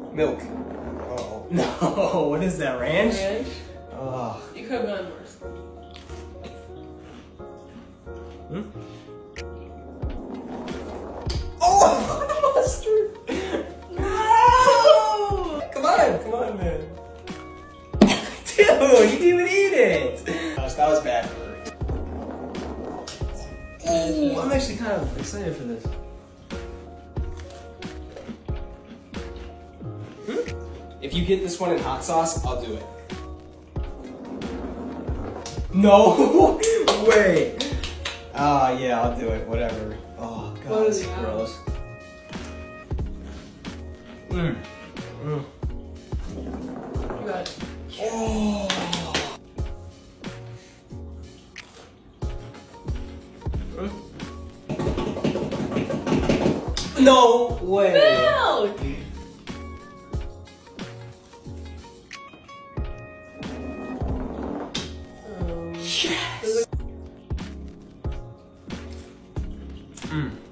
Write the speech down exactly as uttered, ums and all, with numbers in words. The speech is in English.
Milk. Oh. No, what is that, ranch? Ranch? Oh. You could have gone worse. Hmm? Oh! Mustard! No! Come on, come on, man. Dude, you didn't even eat it! Gosh, that was bad for her. Oh, I'm actually kind of excited for this. Hmm? If you get this one in hot sauce, I'll do it. No way! Ah, yeah, I'll do it. Whatever. Oh, God, What that's is it? gross. Mm. Mm. You got it. Oh. No way! Milk! Um, Yes! Mm.